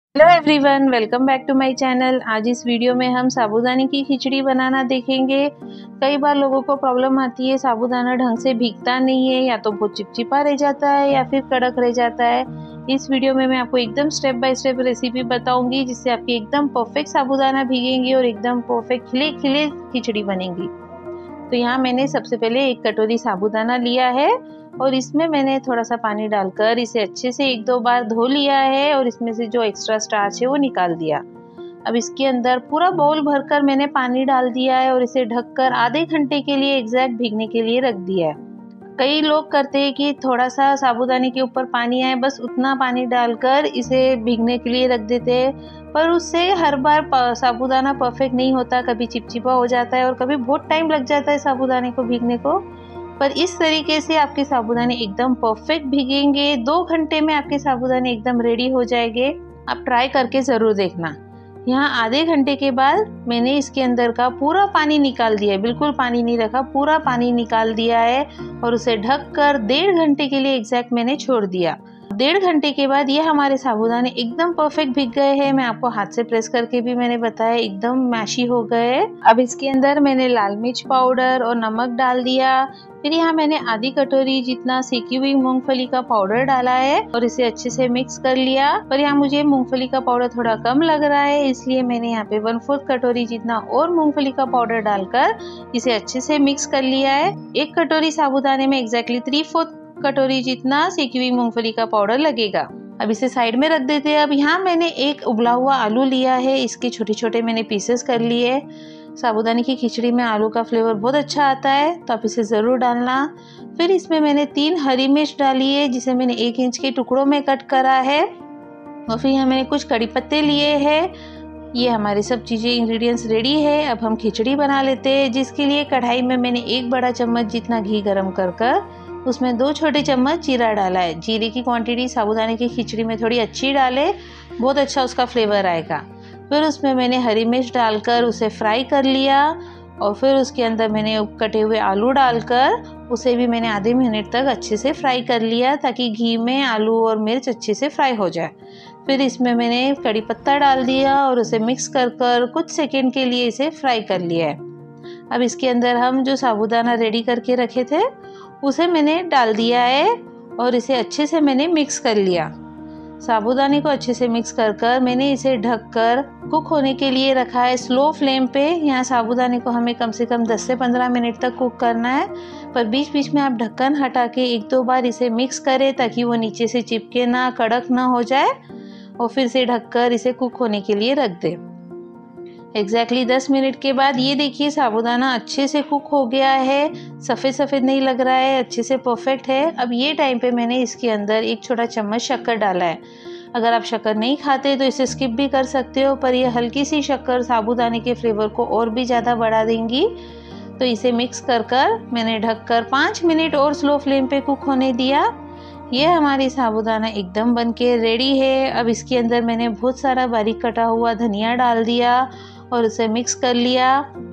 Hello everyone, welcome back to my channel. आज इस video में हम साबूदाने की खिचड़ी बनाना देखेंगे। कई बार लोगों को प्रॉब्लम आती है, साबूदाना ढंग से भीगता नहीं है, या तो बहुत चिपचिपा रह जाता है या फिर कड़क रह जाता है। इस वीडियो में मैं आपको एकदम स्टेप बाय स्टेप रेसिपी बताऊंगी, जिससे आपकी एकदम परफेक्ट साबूदाना भीगेंगी और एकदम परफेक्ट खिले खिले खिचड़ी बनेगी। तो यहाँ मैंने सबसे पहले 1 कटोरी साबूदाना लिया है और इसमें मैंने थोड़ा सा पानी डालकर इसे अच्छे से 1-2 बार धो लिया है और इसमें से जो एक्स्ट्रा स्टार्च है वो निकाल दिया। अब इसके अंदर पूरा बाउल भरकर मैंने पानी डाल दिया है और इसे ढककर आधे घंटे के लिए एग्जैक्ट भीगने के लिए रख दिया है। कई लोग करते हैं कि थोड़ा सा साबूदाने के ऊपर पानी आए, बस उतना पानी डालकर इसे भीगने के लिए रख देते हैं, पर उससे हर बार साबूदाना परफेक्ट नहीं होता। कभी चिपचिपा हो जाता है और कभी बहुत टाइम लग जाता है साबूदाने को भीगने को। पर इस तरीके से आपके साबूदाने एकदम परफेक्ट भीगेंगे। 2 घंटे में आपके साबूदाने एकदम रेडी हो जाएंगे। आप ट्राई करके ज़रूर देखना। यहाँ आधे घंटे के बाद मैंने इसके अंदर का पूरा पानी निकाल दिया है, बिल्कुल पानी नहीं रखा, पूरा पानी निकाल दिया है और उसे ढककर 1.5 घंटे के लिए एग्जैक्ट मैंने छोड़ दिया। 1.5 घंटे के बाद ये हमारे साबूदाने एकदम परफेक्ट भीग गए हैं। मैं आपको हाथ से प्रेस करके भी मैंने बताया, एकदम मैशी हो गए। अब इसके अंदर मैंने लाल मिर्च पाउडर और नमक डाल दिया। फिर यहाँ मैंने आधी कटोरी जितना सेकी हुई मूंगफली का पाउडर डाला है और इसे अच्छे से मिक्स कर लिया। पर यहाँ मुझे मूंगफली का पाउडर थोड़ा कम लग रहा है, इसलिए मैंने यहाँ पे 1/4 कटोरी जितना और मूंगफली का पाउडर डालकर इसे अच्छे से मिक्स कर लिया है। 1 कटोरी साबूदाने में एग्जैक्टली 3/4 कटोरी जितना सेकी हुई मूंगफली का पाउडर लगेगा। अब इसे साइड में रख देते हैं। अब यहाँ मैंने एक उबला हुआ आलू लिया है, इसके छोटे छोटे मैंने पीसेस कर लिए। साबूदाने की खिचड़ी में आलू का फ्लेवर बहुत अच्छा आता है, तो आप इसे ज़रूर डालना। फिर इसमें मैंने 3 हरी मिर्च डाली है, जिसे मैंने 1 इंच के टुकड़ों में कट करा है। और फिर यहाँ मैंने कुछ कड़ी पत्ते लिए हैं। ये हमारी सब चीज़ें इंग्रेडिएंट्स रेडी है। अब हम खिचड़ी बना लेते हैं, जिसके लिए कढ़ाई में मैंने 1 बड़ा चम्मच जितना घी गरम कर उसमें 2 छोटे चम्मच जीरा डाला है। जीरे की क्वांटिटी साबूदाने की खिचड़ी में थोड़ी अच्छी डाले, बहुत अच्छा उसका फ्लेवर आएगा। फिर उसमें मैंने हरी मिर्च डालकर उसे फ्राई कर लिया और फिर उसके अंदर मैंने कटे हुए आलू डालकर उसे भी मैंने आधे मिनट तक अच्छे से फ्राई कर लिया, ताकि घी में आलू और मिर्च अच्छे से फ्राई हो जाए। फिर इसमें मैंने कड़ी पत्ता डाल दिया और उसे मिक्स कर कुछ सेकंड के लिए इसे फ्राई कर लिया है। अब इसके अंदर हम जो साबूदाना रेडी करके रखे थे उसे मैंने डाल दिया है और इसे अच्छे से मैंने मिक्स कर लिया। साबूदाने को अच्छे से मिक्स कर मैंने इसे ढककर कुक होने के लिए रखा है स्लो फ्लेम पे। यहाँ साबूदाने को हमें कम से कम 10 से 15 मिनट तक कुक करना है, पर बीच बीच में आप ढक्कन हटा के 1-2 बार इसे मिक्स करें, ताकि वो नीचे से चिपके ना, कड़क ना हो जाए। और फिर से ढककर इसे कुक होने के लिए रख दें। एग्जैक्टली 10 मिनट के बाद ये देखिए साबूदाना अच्छे से कुक हो गया है, सफ़ेद सफ़ेद नहीं लग रहा है, अच्छे से परफेक्ट है। अब ये टाइम पे मैंने इसके अंदर 1 छोटा चम्मच शक्कर डाला है। अगर आप शक्कर नहीं खाते तो इसे स्किप भी कर सकते हो, पर यह हल्की सी शक्कर साबूदाने के फ्लेवर को और भी ज़्यादा बढ़ा देंगी। तो इसे मिक्स कर मैंने ढककर 5 मिनट और स्लो फ्लेम पे कुक होने दिया। ये हमारी साबूदाना एकदम बनके रेडी है। अब इसके अंदर मैंने बहुत सारा बारीक कटा हुआ धनिया डाल दिया और उसे मिक्स कर लिया।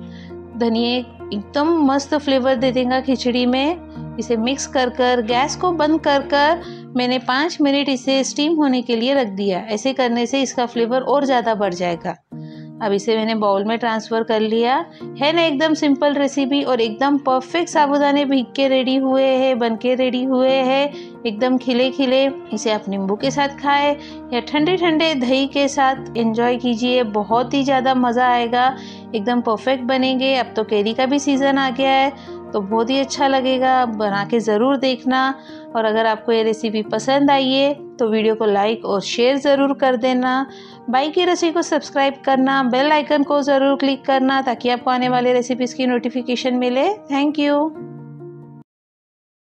धनिया एकदम मस्त फ्लेवर दे देगा खिचड़ी में। इसे मिक्स कर गैस को बंद कर मैंने 5 मिनट इसे स्टीम होने के लिए रख दिया। ऐसे करने से इसका फ्लेवर और ज़्यादा बढ़ जाएगा। अब इसे मैंने बाउल में ट्रांसफ़र कर लिया है ना। एकदम सिंपल रेसिपी और एकदम परफेक्ट साबूदाने भीग के रेडी हुए हैं, बन के रेडी हुए हैं, एकदम खिले खिले। इसे आप नींबू के साथ खाएं या ठंडे ठंडे दही के साथ एंजॉय कीजिए, बहुत ही ज़्यादा मज़ा आएगा। एकदम परफेक्ट बनेंगे। अब तो कैरी का भी सीज़न आ गया है, तो बहुत ही अच्छा लगेगा। बना के ज़रूर देखना। और अगर आपको ये रेसिपी पसंद आई है तो वीडियो को लाइक और शेयर ज़रूर कर देना। बाई की रेसिपी को सब्सक्राइब करना, बेल आइकन को ज़रूर क्लिक करना, ताकि आपको आने वाले रेसिपीज़ की नोटिफिकेशन मिले। Thank you.